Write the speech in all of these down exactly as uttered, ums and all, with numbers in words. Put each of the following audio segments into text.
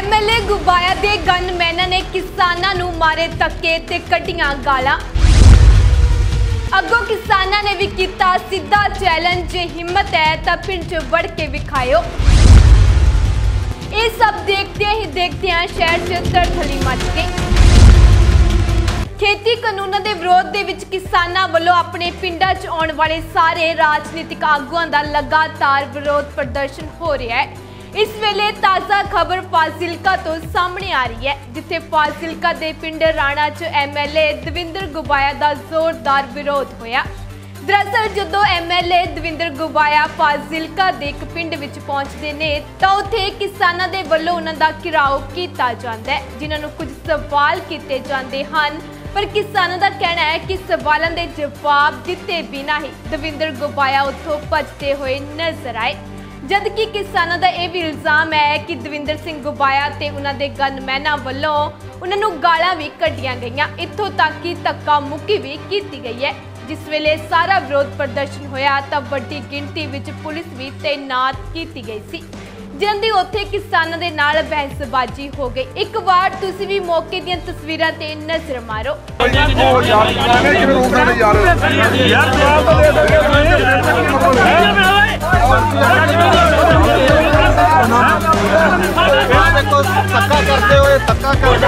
MLA गुबाया दे गनमैनां ने किसानां नूं मारे धक्के ते कड्डियां गालां। अगों किसानां ने भी कीता सीधा चैलेंज, जे हिम्मत है तां पिंड च वड़ के विखायो। ये सब देखते ही देखते शहर च तरथली मच गई। खेती कानूनां दे विरोध दे विच किसानां वल्लों अपने पिंडां च आउण वाले सारे राजनीतिक आगुआं दा लगातार विरोध प्रदर्शन हो रहा है। इस वेले ताज़ा खबर फाजिलका तो सामने आ रही है, जिथे फाजिलका दे पिंड राणा च एमएलए दविंदर गुबाया दा जोरदार विरोध होया। दरअसल जदों एमएलए दविंदर गुबाया फाजिलका दे एक पिंड विच पहुंचदे ने तां उत्थे किसानां दे वल्लों उन्हां दा घिराओ कीता जांदा है, जिन्हां नूं कुछ सवाल कीते जांदे हन। पर किसानों का कहना है कि सवालों के जवाब दिते बिना ही दविंदर गुबाया उत्थों भजते हुए नजर आए, जबकि किसानों का यह भी इल्जाम है कि दविंदर सिंह गुबाया ते उन्हां दे गनमैनां वल्लों उन्हां नूं गालां भी कड्डियां गईयां, इत्थों तक कि धक्का मुक्की भी कीती गई है। जिस वेले सारा विरोध प्रदर्शन होया तां वड्डी गिणती विच पुलिस भी तैनात की गई सी, जिन्हां दी उत्थे किसानां दे नाल बहसबाजी हो गई। एक बार तुसीं भी मौके दीयां तस्वीरां ते नजर मारो। धक्का करते हुए धक्का करते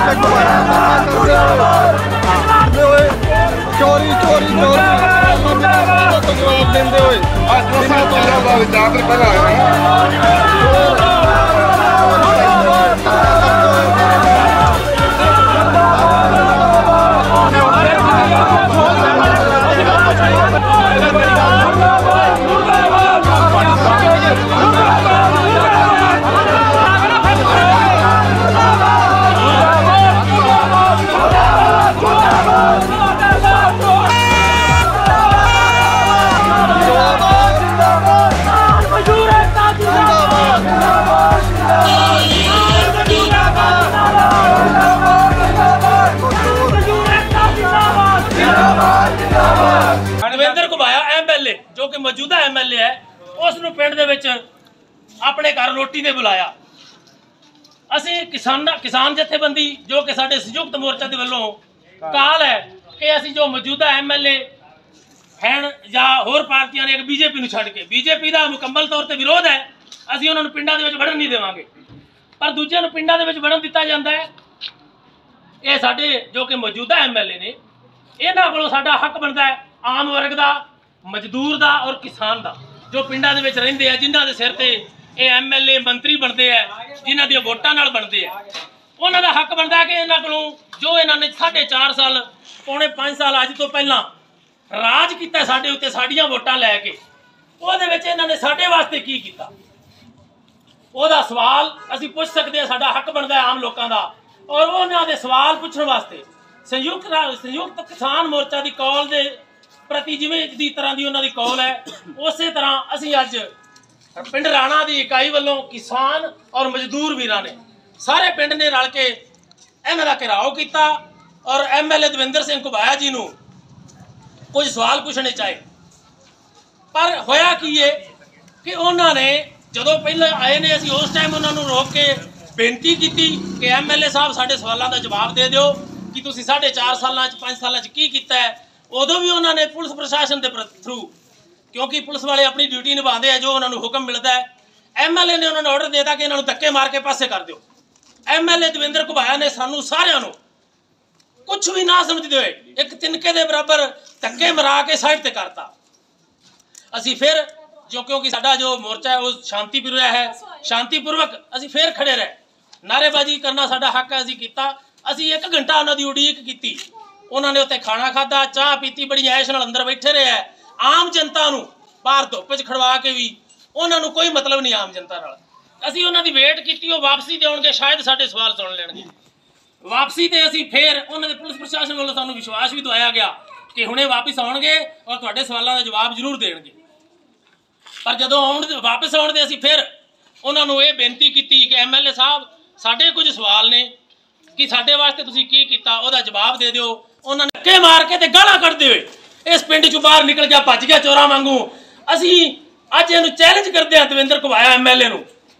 हुए चोरी चोरी चोरी तो जवाब देंदे हुए दविंदर गुबाया एमएलए जो कि मौजूदा एमएलए है, उसनूं पिंड दे विच अपने घर रोटी ने बुलाया। असीं किसान किसान जथेबंदी जो कि साडे संयुक्त मोर्चा दे वल्लों काल है कि असीं जो मौजूदा एमएलए हैं या होर पार्टियां ने एक बीजेपी नूं छड्ड के बीजेपी दा मुकम्मल तौर ते विरोध है, असीं उन्हां नूं पिंडां दे विच वड़न नहीं देवांगे। पर दूजे नूं पिंडां दे विच वड़न दित्ता जांदा है। ये साडे जो कि मौजूदा एमएलए ने, इन्हां कोलों साडा हक बनदा है आम वर्ग का, मजदूर का और किसान का, जो पिंडां दे विच रहिंदे आ, जिन्हां दे सिर ते ये एमएलए मंत्री बनते हैं, जिन्हां दी वोटां नाल बनते हैं। उन्हां दा हक बनदा है कि इन्हां कोलों जो इन्हां ने साढ़े चार साल पौने पाँच साल अज तो पहला राज किया साडे उत्ते साडियां वोटां लैके, उहदे विच इन्हां ने साडे वास्ते की कीता, उहदा सवाल असीं पुछ सकदे हां। साडा हक बनदा है आम लोकां दा, और उन्हां दे सवाल पुछण वास्ते संयुक्त संयुक्त किसान मोर्चा की कॉल दे प्रति जिवें दी तरह की उन्हां दी कॉल है, उस तरह असीं अज पिंड राणा की इकाई वालों किसान और मजदूर वीरां ने सारे पिंड ने रल के इन्हां दा घेराव किया और एमएलए दविंदर सिंह गुबाया जी नूं कुछ सवाल पूछने चाहे। पर होया की है कि उन्होंने जदों पहले आए ने, असीं उस टाइम उन्होंने रोक के बेनती की कि एमएलए साहब साडे सवालों का जवाब दे दिओ कि तुसीं साढ़े चार साल पाँच साल की कीता है। उदों भी उन्होंने पुलिस प्रशासन के थ्रू, क्योंकि पुलिस वाले अपनी ड्यूटी निभाते हैं, जो उन्होंने हुक्म मिलता है, एमएलए ने उन्होंने ऑर्डर देता कि इन्होंने धक्के मार के पासे कर दो। एमएलए दविंदर गुबाया ने सानू सारिਆਂ ਨੂੰ कुछ भी ना समझते हुए एक तिनके के बराबर धक्के मरा के साइड ते करता। असी फिर जो क्योंकि साडा जो मोर्चा है वो शांतिपूर्वक है, शांतिपूर्वक असी फिर खड़े रहे, नारेबाजी करना साडा हक है, असी कीता। असी एक घंटा उन्हों की उड़ीक की, उन्होंने उत्ते खाना खादा, चाह पीती, बड़ी ऐश नाल अंदर बैठे रहे। आम जनता नूं बाहर धुप्प च खड़वा के भी उन्होंने कोई मतलब नहीं आम जनता नाल। असी उन्हों की वेट की, वो वापसी ते आउणगे, शायद साडे सवाल सुन लैणगे। वापसी ते असी फिर उन्होंने पुलिस प्रशासन वालों सानूं विश्वास भी दवाया गया कि हुणे वापस आउणगे और तुहाडे सवालों का जवाब जरूर देणगे। पर जदों आउण वापस आउण दे असी फिर उन्होंने ये बेनती की कि एमएलए साहब साडे कुछ सवाल ने कि साडे वास्ते तुसीं की कीता, उहदा जवाब दे दिओ। उन्होंने धक्के मार के ते गालां कढदे होए इस पिंड चों बाहर निकल गया, भज गया चोरां वांगू। असीं अज इहनूं चैलेंज करदे हां दविंदर गुबाया एमएलए नूं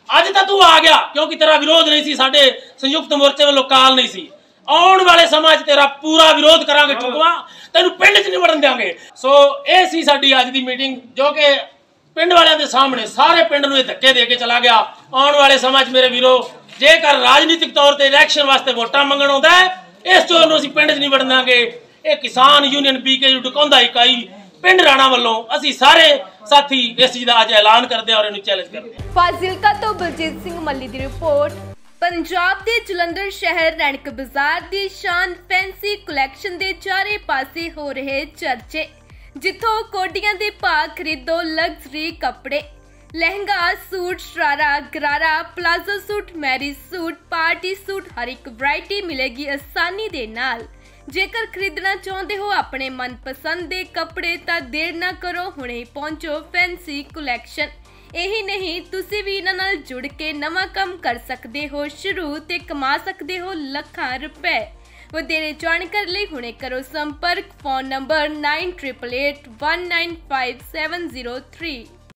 ਅੱਜ ਤਾਂ ਤੂੰ ਆ ਗਿਆ ਕਿਉਂਕਿ ਤੇਰਾ ਵਿਰੋਧ ਨਹੀਂ ਸੀ, ਸਾਡੇ ਸੰਯੁਕਤ ਮੋਰਚੇ ਵੱਲੋਂ ਕਾਲ ਨਹੀਂ ਸੀ। ਆਉਣ ਵਾਲੇ ਸਮਾਂ 'ਚ ਤੇਰਾ ਪੂਰਾ ਵਿਰੋਧ ਕਰਾਂਗੇ ਠੁਕਵਾ, ਤੈਨੂੰ ਪਿੰਡ 'ਚ ਨਹੀਂ ਵੜਨ ਦਿਆਂਗੇ। ਸੋ ਇਹ ਸੀ ਸਾਡੀ ਅੱਜ ਦੀ ਮੀਟਿੰਗ, ਜੋ ਕਿ ਪਿੰਡ ਵਾਲਿਆਂ ਦੇ ਸਾਹਮਣੇ ਸਾਰੇ ਪਿੰਡ ਨੂੰ ਇਹ ਧੱਕੇ ਦੇ ਕੇ ਚਲਾ ਗਿਆ। ਆਉਣ ਵਾਲੇ ਸਮਾਂ 'ਚ ਮੇਰੇ ਵੀਰੋ, ਜੇਕਰ ਰਾਜਨੀਤਿਕ ਤੌਰ ਤੇ ਇਲੈਕਸ਼ਨ ਵਾਸਤੇ ਵੋਟਾਂ ਮੰਗਣ ਆਉਂਦਾ ਹੈ, ਇਸ ਚੋਰ ਨੂੰ ਅਸੀਂ ਪਿੰਡ 'ਚ ਨਹੀਂ ਵੜਨ ਦਿਆਂਗੇ। ਇਹ ਕਿਸਾਨ ਯੂਨੀਅਨ ਪੀਕੇ ਡਕੌਂਦਾ ਇਕਾਈ ਪਿੰਡ ਰਾਣਾ ਵੱਲੋਂ ਅਸੀਂ ਸਾਰੇ ਸਾਥੀ ਇਸ ਚੀਜ਼ ਦਾ ਅੱਜ ਐਲਾਨ ਕਰਦੇ ਹਾਂ ਔਰ ਇਹਨੂੰ ਚੈਲੰਜ ਕਰਦੇ ਹਾਂ। ਫਾਜ਼ਿਲਕਾ ਤੋਂ ਬਲਜੀਤ ਸਿੰਘ ਮੱਲੀ ਦੀ ਰਿਪੋਰਟ। ਪੰਜਾਬ ਦੇ ਜਲੰਧਰ ਸ਼ਹਿਰ ਰੈਣਕ ਬਾਜ਼ਾਰ ਦੀ ਸ਼ਾਨ ਫੈਂਸੀ ਕਲੈਕਸ਼ਨ ਦੇ ਚਾਰੇ ਪਾਸੇ ਹੋ ਰਹੇ ਚਰਚੇ, ਜਿੱਥੋਂ ਕੋਡੀਆਂ ਦੇ ਭਾਅ ਖਰੀਦੋ ਲਗਜ਼ਰੀ ਕੱਪੜੇ, lehenga, suit, sharara, gharara, palazzo suit, marriage suit, party suit, ਹਰ ਇੱਕ ਵੈਰਾਈਟੀ ਮਿਲੇਗੀ ਆਸਾਨੀ ਦੇ ਨਾਲ। ਜੇਕਰ ਖਰੀਦਣਾ ਚਾਹੁੰਦੇ ਹੋ ਆਪਣੇ ਮਨਪਸੰਦ ਦੇ ਕੱਪੜੇ ਤਾਂ ਦੇਰ ਨਾ ਕਰੋ, ਹੁਣੇ ਪਹੁੰਚੋ ਫੈਂਸੀ ਕਲੈਕਸ਼ਨ। ਇਹੀ ਨਹੀਂ, ਤੁਸੀਂ ਵੀ ਇਹਨਾਂ ਨਾਲ ਜੁੜ ਕੇ ਨਵਾਂ ਕੰਮ ਕਰ ਸਕਦੇ ਹੋ ਸ਼ੁਰੂ ਤੇ ਕਮਾ ਸਕਦੇ ਹੋ ਲੱਖਾਂ ਰੁਪਏ। ਵਧੇਰੇ ਜਾਣਕਾਰੀ ਲਈ ਹੁਣੇ ਕਰੋ ਸੰਪਰਕ, phone number nine eight eight eight one nine five seven zero three.